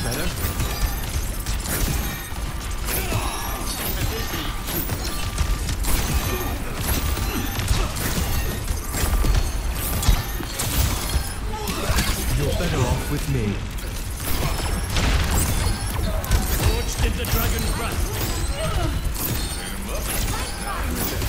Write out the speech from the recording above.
better. You're better off with me. Forged into dragon's breath.